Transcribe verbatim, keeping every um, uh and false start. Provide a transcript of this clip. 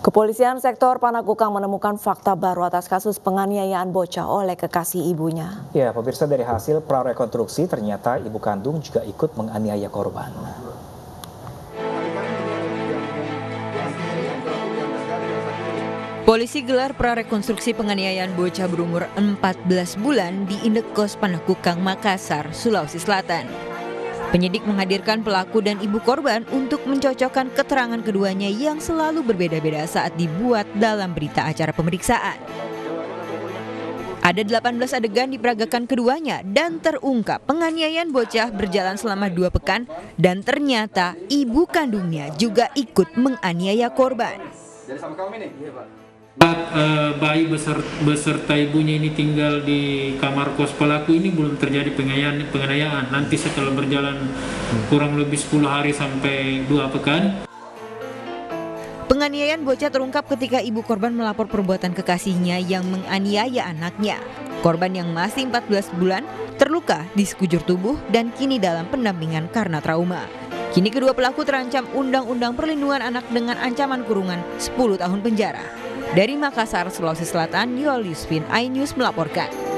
Kepolisian sektor Panakukang menemukan fakta baru atas kasus penganiayaan bocah oleh kekasih ibunya. Ya, pemirsa, dari hasil prarekonstruksi ternyata ibu kandung juga ikut menganiaya korban. Polisi gelar prarekonstruksi penganiayaan bocah berumur empat belas bulan di Indekos Panakukang, Makassar, Sulawesi Selatan. Penyidik menghadirkan pelaku dan ibu korban untuk mencocokkan keterangan keduanya yang selalu berbeda-beda saat dibuat dalam berita acara pemeriksaan. Ada delapan belas adegan diperagakan keduanya dan terungkap penganiayaan bocah berjalan selama dua pekan dan ternyata ibu kandungnya juga ikut menganiaya korban. Jadi sama kamu nih? Iya, Pak. Saat uh, bayi beserta, beserta ibunya ini tinggal di kamar kos pelaku ini belum terjadi penganiayaan, penganiayaan. Nanti setelah berjalan kurang lebih sepuluh hari sampai dua pekan. Penganiayaan bocah terungkap ketika ibu korban melapor perbuatan kekasihnya yang menganiaya anaknya. Korban yang masih empat belas bulan terluka di sekujur tubuh dan kini dalam pendampingan karena trauma. Kini kedua pelaku terancam Undang-Undang Perlindungan Anak dengan ancaman kurungan sepuluh tahun penjara. Dari Makassar, Sulawesi Selatan, Yolius Fin, iNews melaporkan.